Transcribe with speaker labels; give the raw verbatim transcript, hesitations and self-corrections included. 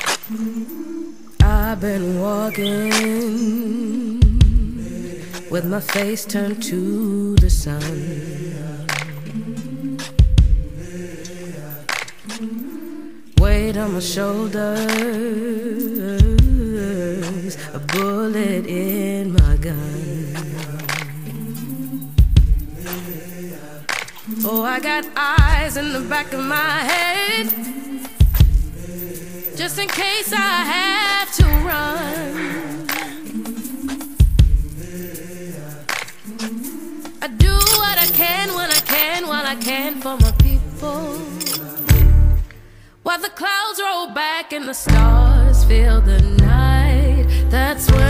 Speaker 1: I've been walking with my face turned to the sun. Weight on my shoulders, a bullet in my gun. Oh, I got eyes in the back of my head, just in case I have to run. I do what I can when I can, while I can for my people. While the clouds roll back and the stars fill the night, that's when